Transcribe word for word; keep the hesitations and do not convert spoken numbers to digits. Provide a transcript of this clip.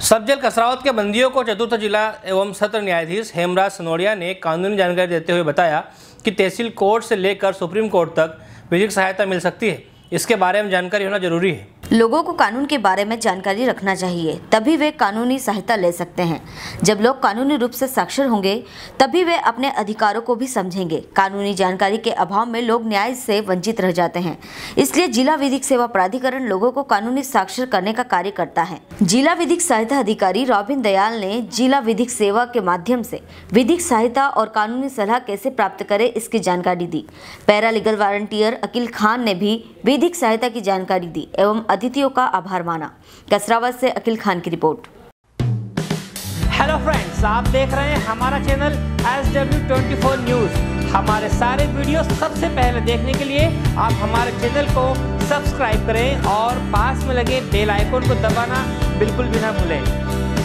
सब जेल कसरावत के बंदियों को चतुर्थ जिला एवं सत्र न्यायाधीश हेमराज सनोडिया ने कानूनी जानकारी देते हुए बताया कि तहसील कोर्ट से लेकर सुप्रीम कोर्ट तक विधिक सहायता मिल सकती है। इसके बारे में जानकारी होना जरूरी है। लोगों को कानून के बारे में जानकारी रखना चाहिए, तभी वे कानूनी सहायता ले सकते हैं। जब लोग कानूनी रूप से साक्षर होंगे तभी वे अपने अधिकारों को भी समझेंगे। कानूनी जानकारी के अभाव में लोग न्याय से वंचित रह जाते हैं। इसलिए जिला विधिक सेवा प्राधिकरण लोगों को कानूनी साक्षर करने का कार्य करता है। जिला विधिक सहायता अधिकारी रॉबिन दयाल ने जिला विधिक सेवा के माध्यम से विधिक सहायता और कानूनी सलाह कैसे प्राप्त करें इसकी जानकारी दी। पैरालीगल वॉलंटियर अकील खान ने भी विधिक सहायता की जानकारी दी एवं अतिथियों का आभार माना। कसरावत से अकील खान की रिपोर्ट। हेलो फ्रेंड्स, आप देख रहे हैं हमारा channel S W twenty four news. हमारे सारे वीडियो सबसे पहले देखने के लिए आप हमारे चैनल को सब्सक्राइब करें और पास में लगे बेल आइकन को दबाना बिल्कुल भी ना भूलें।